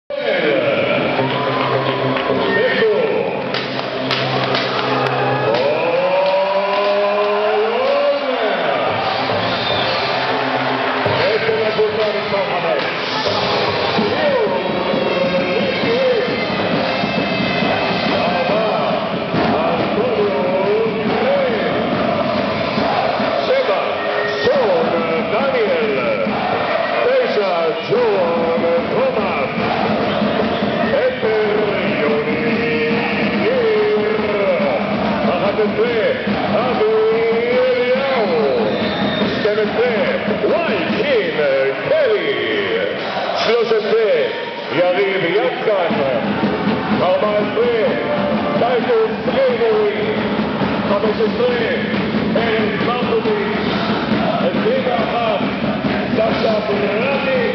יריב יצקן, 14, טייטוס אייבורי, 15, ארז מרקוביץ', 21, סשה ברני